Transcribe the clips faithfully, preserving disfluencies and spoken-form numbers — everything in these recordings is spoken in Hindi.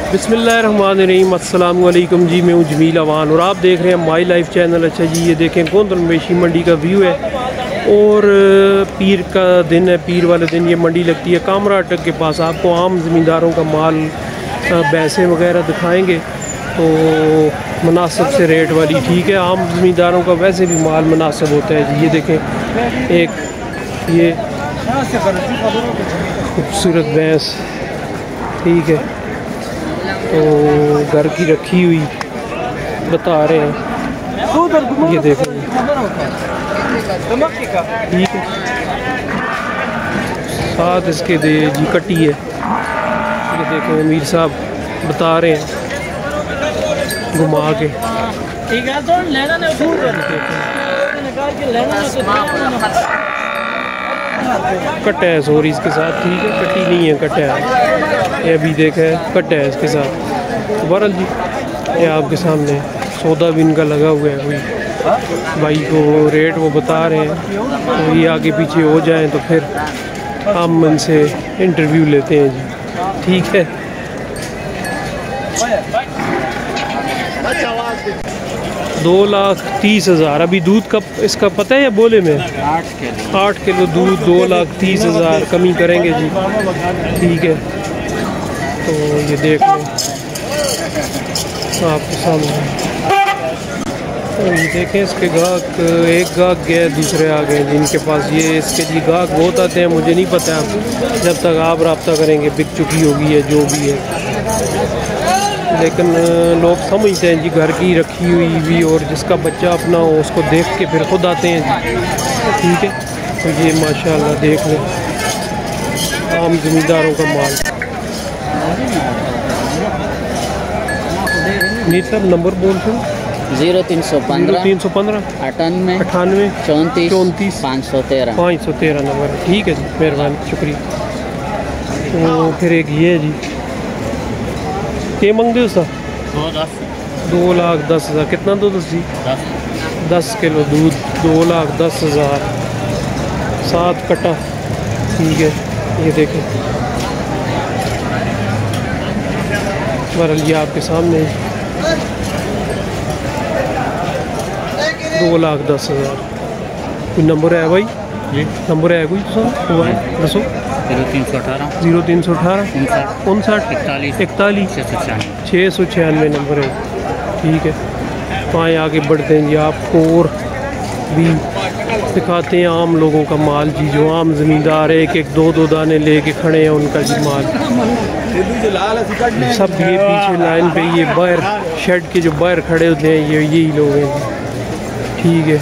बिस्मिल्लाहिर्रहमानिर्रहीम, अस्सलाम वालेकुम जी। मैं हूँ जमील अवान और आप देख रहे हैं माई लाइफ चैनल। अच्छा जी, ये देखें गोंदल मवेशी मंडी का व्यू है और पीर का दिन है। पीर वाले दिन ये मंडी लगती है कामरा अटक के पास। आपको आम ज़मींदारों का माल भैंसें वगैरह दिखाएंगे तो मुनासिब से रेट वाली, ठीक है। आम ज़मींदारों का वैसे भी माल मुनासिब होता है जी। ये देखें एक ये खूबसूरत भैंस, ठीक है, तो घर की रखी हुई बता रहे हैं। ये देखो ठीक है, साथ इसके दे जी कटी है। ये देखो अमीर साहब बता रहे हैं घुमा के। कट है सॉरी इसके साथ, ठीक है, कटी नहीं है, कट है। ये अभी देखा है कट है इसके साथ। बहरहाल जी ये आपके सामने सौदा भी इनका लगा हुआ है। कोई भाई को रेट वो बता रहे हैं, तो ये आगे पीछे हो जाए तो फिर हम इनसे इंटरव्यू लेते हैं जी, ठीक है। दो लाख तीस हज़ार अभी दूध का इसका पता है या बोले में? आठ किलो आठ किलो दूध, दो लाख तीस हज़ार कमी करेंगे जी, ठीक है। तो ये देख लो आपके सामने, तो ये देखें इसके गाहक, एक गाहक गए दूसरे आ गए जिनके पास। ये इसके लिए गाहक बहुत आते हैं, मुझे नहीं पता, आप जब तक आप रब्ता करेंगे बिक चुकी होगी या जो भी है, लेकिन लोग समझते हैं जी घर की रखी हुई भी, और जिसका बच्चा अपना हो उसको देख के फिर खुद आते हैं जी, ठीक है। तो ये माशाल्लाह देख लो आम ज़मींदारों का माल। नीत साहब नंबर बोल दो। जीरो तीन सौ पंद्रह तीन सौ पंद्रह अठानवे अठानवे चौंतीस चौंतीस पाँच सौ तेरह पाँच सौ तेरह नंबर, ठीक है जी, मेहरबानी, शुक्रिया। तो फिर एक ये है जी, के मंगते हो सर? दो दस दो लाख दस हज़ार कितना दूध जी? दस दस किलो दूध, दो लाख दस हज़ार, सात कटा, ठीक है। ये देखें बहरहाल ये आपके सामने दो लाख दस हज़ार। कोई नंबर है भाई जी? नंबर है कोई तो हुआ है दसो? जीरो तीन सौ अठारह जीरो तीन सौ अठारह उनसठ इकतालीस इकतालीस छः सौ छियानवे छः सौ छियानवे नंबर है, ठीक है। तो आए आगे बढ़ते हैं जी, आपको और भी दिखाते हैं आम लोगों का माल जी। जो आम ज़मींदार एक एक दो दो दाने लेके खड़े हैं, उनका जी माल सब ये पीछे लाइन पे ये बाहर शेड के जो बाहर खड़े होते हैं ये यही लोग हैं जी, ठीक है।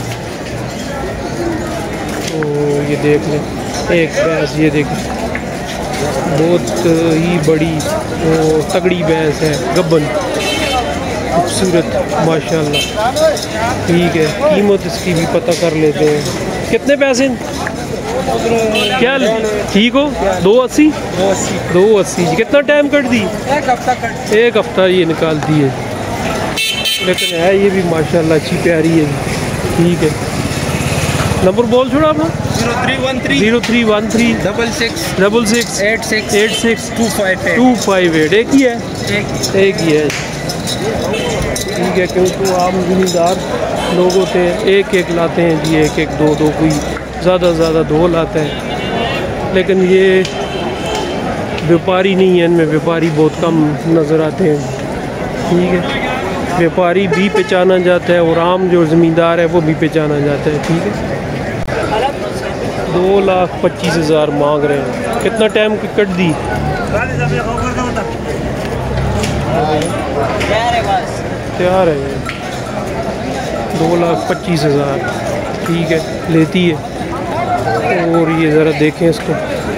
तो ये देख लें एक भैंस, ये देखें बहुत ही बड़ी वो तगड़ी भैंस है, गब्बन, खूबसूरत माशाल्लाह, ठीक है। कीमत इसकी भी पता कर लेते हैं, कितने पैसे क्या? ठीक हो दो अस्सी दो अस्सी जी। कितना टाइम कट दी? एक हफ्ता कट एक हफ्ता ये निकाल दी है, लेकिन है ये भी माशाल्लाह अच्छी प्यारी है, ठीक है। नंबर बोल छोड़ा आपने? Zero three one three zero three one three double six double six eight six eight six two five two five eight एक ही है, एक एक ही है, ठीक है। क्योंकि आम ज़मींदार लोग होते हैं एक एक लाते हैं जी, एक एक दो दो, कोई ज़्यादा ज़्यादा दो लाता है, लेकिन ये व्यापारी नहीं है, इनमें व्यापारी बहुत कम नज़र आते हैं, ठीक है। व्यापारी भी पहचाना जाता है और आम जो ज़मींदार है वो भी पहचाना जाता है, ठीक है। दो लाख पच्चीस हज़ार मांग रहे हैं, कितना टाइम की कट दी? तैयार है, दो लाख पच्चीस हज़ार, ठीक है, लेती है। और ये ज़रा देखें इसको,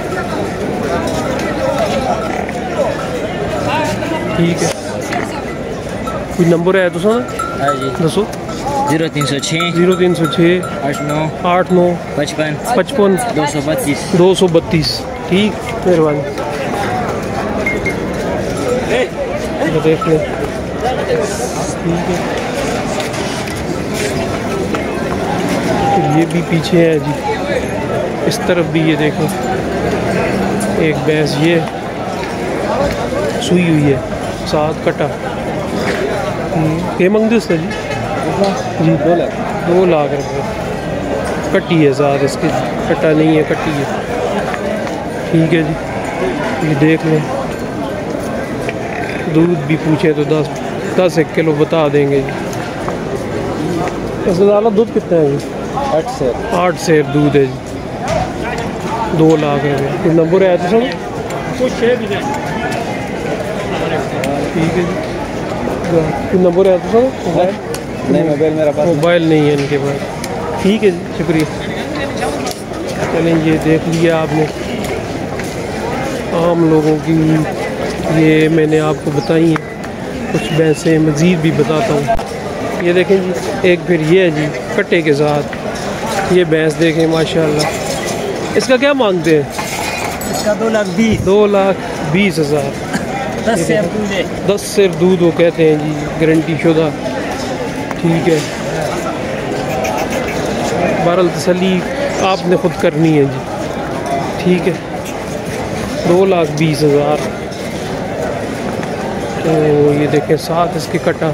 ठीक है। कोई नंबर है तो सुना जी? दसो। जीरो तीन सौ छः जीरो तीन सौ छः आठ नौ आठ नौ पचपन पचपन दो सौ बत्तीस दो सौ बत्तीस, ठीक, मेहरबानी। देख लें, ठीक है। ये भी पीछे है जी, इस तरफ भी ये देखें एक भैंस ये सुई हुई है, सात कटा के मंगदे उसने जी जी दो लाख दो लाख रुपये कट्टी है साथ इसकी, कट्टा नहीं है कट्टी है। ठीक है जी, ये देख लें। दूध भी पूछे तो दस दस एक किलो बता देंगे जी। इससे ज़्यादा दूध कितना है जी? आठ से आठ सेर दूध है जी, दो लाख रुपये। कोई नंबर है तो सब ठीक है जी। कोई नंबर है तो सब नहीं, मोबाइल मेरा पास मोबाइल नहीं है इनके पास। ठीक है जी, शुक्रिया। चलें, ये देख लिया आपने आम लोगों की, ये मैंने आपको बताई हैं। कुछ भैंसें मज़ीद भी बताता हूँ। ये देखें जी, एक फिर ये है जी कट्टे के साथ ये भैंस देखें माशाल्लाह। इसका क्या मांगते हैं? इसका दो लाख बीस दो लाख बीस हज़ार। दस से दूध है। दस सेर दूध वो कहते हैं जी, गारंटी शुदा। ठीक है, बहरहाल तसल्ली आपने ख़ुद करनी है जी। ठीक है, दो लाख बीस हज़ार। तो ये देखें साथ इसके कटा।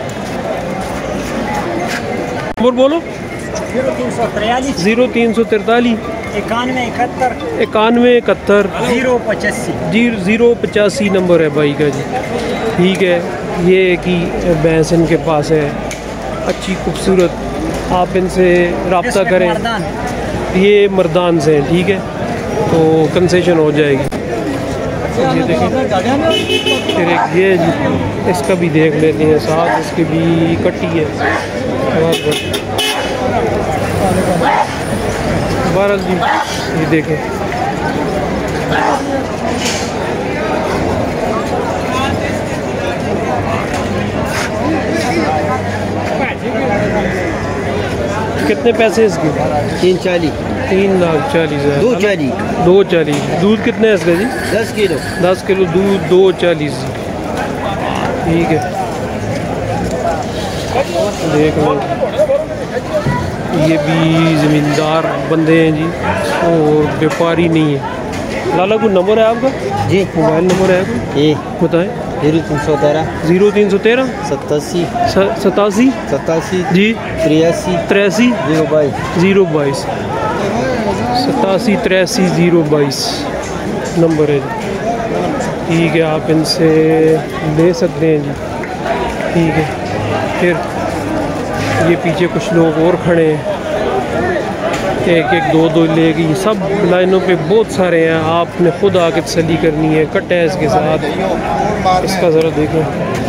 और बोलो जीरो तीन सौ तिरयालीस ज़ीरो तीन सौ तिरतालीस इक्यानवे इकहत्तर इक्यानवे इकहत्तर जीरो पचासी जी ज़ीरो पचासी नंबर है भाई का जी। ठीक है, ये कि भैंस इनके पास है अच्छी खूबसूरत, आप इनसे रब्ता करें। ये मर्दान से हैं, ठीक है, तो कंसेशन हो जाएगी। ये देखें, फिर एक ये जी, इसका भी देख लेते हैं साथ, इसकी भी कट्टी है। बहरहाल जी, ये देखें कितने पैसे इसके? तीन चालीस तीन लाख चालीस हज़ार। दो चालीस दो चालीस। दूध कितने है इसका जी? दस किलो दस किलो दूध, दो चालीस। ठीक है, देख लो, ये भी ज़मींदार बंदे हैं जी और व्यापारी नहीं है। लाला को नंबर है आपका जी? मोबाइल नंबर है आपका? ये बताएं। जीरो तीन सौ तेरह ज़ीरो तीन सौ तेरह सतासी सतासी सतासी जी तिरासी तिरासी जीरो बाईस ज़ीरो बाईस सतासी तिरासी ज़ीरो बाईस नंबर है जी। ठीक है, आप इनसे ले सकते हैं जी। ठीक है, फिर ये पीछे कुछ लोग और खड़े हैं, एक एक दो दो लेगी, सब लाइनों पे बहुत सारे हैं। आपने खुद आके तसल्ली करनी है। कट्टा है इसके साथ, इसका ज़रा देखें।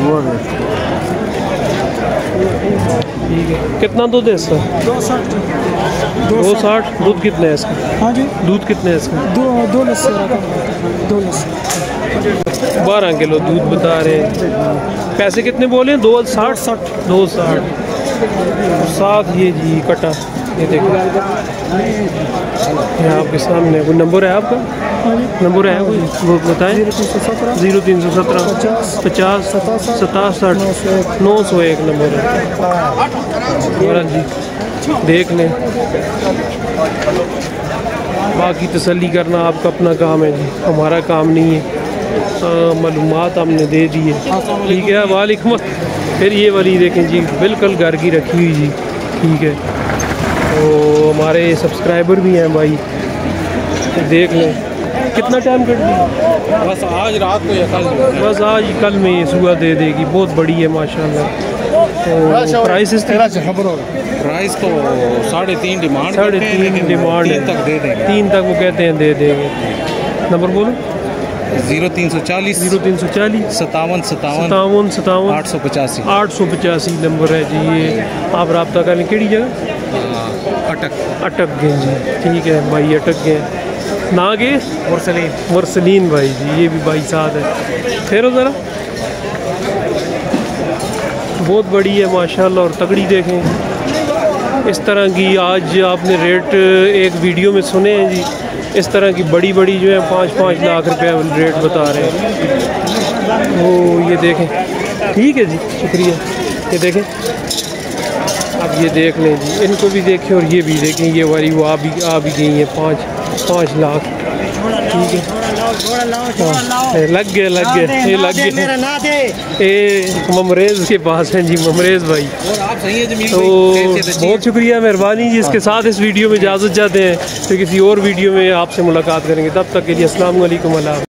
ठीक है, कितना दूध है इसका? दो साठ दो साठ। दूध कितना है इसका? हाँ जी, दूध कितना है इसका? दो दो लस्सी दो लस्सी बारह किलो दूध बता रहे हैं। पैसे कितने बोले हैं? दो साठ साठ दो साठ साथ। ये जी कटा, ये देखो, ये आपके सामने। कोई नंबर है आपका? नंबर है कोई? वो बताएं। ज़ीरो तीन सौ सत्रह पचास सतासठ नौ सौ एक नंबर है। और जी देख लें, बाकी तसल्ली करना आपका अपना काम है जी, हमारा काम नहीं है। मालूमात हमने दे दी है। ठीक है, वालेकुम। फिर ये वाली देखें जी, बिल्कुल घर की रखी हुई जी। ठीक है, तो हमारे सब्सक्राइबर भी हैं भाई, तो देख लें कितना टाइम कट दिया। बस आज रात को या कल बस आज कल में ये सुबह दे देगी। बहुत बड़ी है माशाल्लाह। तो प्राइस प्राइस तो साढ़े तीन डिमांड साढ़े तीन डिमांड है, तीन तक दे देंगे। तीन तक वो कहते हैं दे देंगे। नंबर बोलो। जीरो तीन सौ चालीस जीरो तीन सौ चालीस सतावन सतावन सतावन सतावन आठ सौ पचासी आठ सौ पचासी नंबर है जी। ये आप रब्ता करें। केड़ी जगह? अटक अटक गए जी। ठीक है भाई, अटक गए ना गए मुरसलीन मुरसलीन भाई जी। ये भी भाई साथ है। फिर ज़रा बहुत बड़ी है माशाल्लाह और तगड़ी देखें। इस तरह की आज आपने रेट एक वीडियो में सुने हैं जी। इस तरह की बड़ी बड़ी जो है पाँच पाँच लाख रुपए रेट बता रहे हैं। वो ये देखें। ठीक है जी, शुक्रिया। ये देखें, अब ये देख लें जी, इनको भी देखें और ये भी देखें। ये वाली वो आ भी आ भी गई है पाँच पाँच लाख। ठीक है हाँ, ये लग गया लग गया ये लग गया ये ममरेज के पास हैं जी, ममरेज भाई। और आप सही है जमील तो भाई, कैसे थे? बहुत शुक्रिया, मेहरबानी जी। इसके साथ इस वीडियो में इजाज़त चाहते हैं, फिर किसी और वीडियो में आपसे मुलाकात करेंगे। तब तक के लिए अस्सलाम वालेकुम।